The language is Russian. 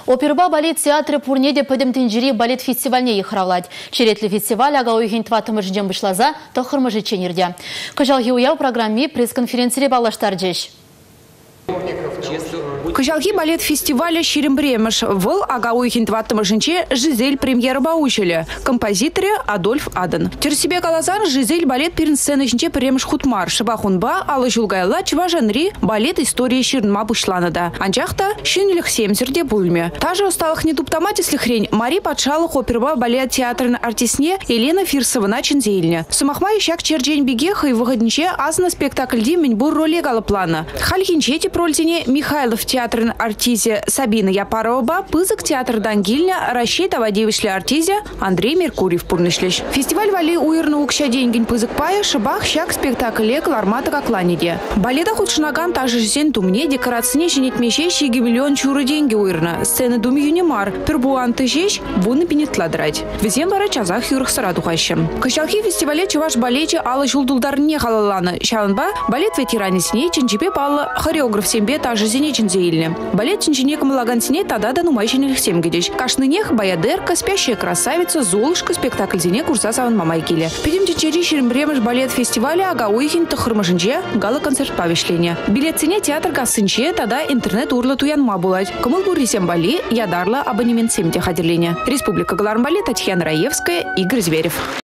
Оперба балет театры пурнеде пөдімтін балет фестивальне ехравлад. Черетлі фестиваль ага ойген тватымы ждем вышлаза, то хырмыжы ченерде. Кыжалги уяу программе пресс-конференции балаштар жеш. Кыжалги балет фестиваля Ширембремеш. Выл ага ойген тватымы жінче Жизель премьера баучелі. Композиторы Адольф Аден. Терсебе калазан Жизель балет перін сцены жінче премеш хутмар. Шыбахунба алы жылгайла чыва жанри балет истории ширнма бушланада. Анчахта шынелік семзерде бульме. Тажы усталых не туптаматислі хрень Мари Патшалық оперба балет театрын артисне Елена Фирсовна чензейліне. Сумахма ищак черджень бегеха и выгодниче азна спектакльде меньбур роли галаплана. Хальхинчети прольтине Михайлов театрын артизе Сабина Япарова, пызык театр Дангильня, расчет авадевишле артизе Андрей Меркурьев пурнышлеш. Фестиваль вали уирна укша деньгин пызык пая шыбах щак спектакле клармата какланиде. Балета худшнаган также жесен тумне декорацине женет мещещи гимиллион чуры деньги уирна. Сцены думи юнимар, пербуан тыжещ, вуны пинетла драть. Везем вара чазах юрых сараду хащем. Кащалхи фестивале чуваш балете алы жулдулдар не халаланы. Шаланба балет ветеране сне ченчипе пала хореограф сембе также зене чензейльне. Балет ченчине камалаган сне тада да нумайщиных семгедещ. Кашнынех баядерка, спящая красавица, золушка, спектакль зене курса саван мамайкиле. Пидем чечери Ширембремеш балет фестиваля ага уйхин тахырмашынче гала концерт павишление. Билет цене театр кассынче тада интернет урла туянма булать. Кымыл бурисем бали ядарла абонемент семте хадерлене. Республика Галармбали, Татьяна Раевская, Игорь Зверев.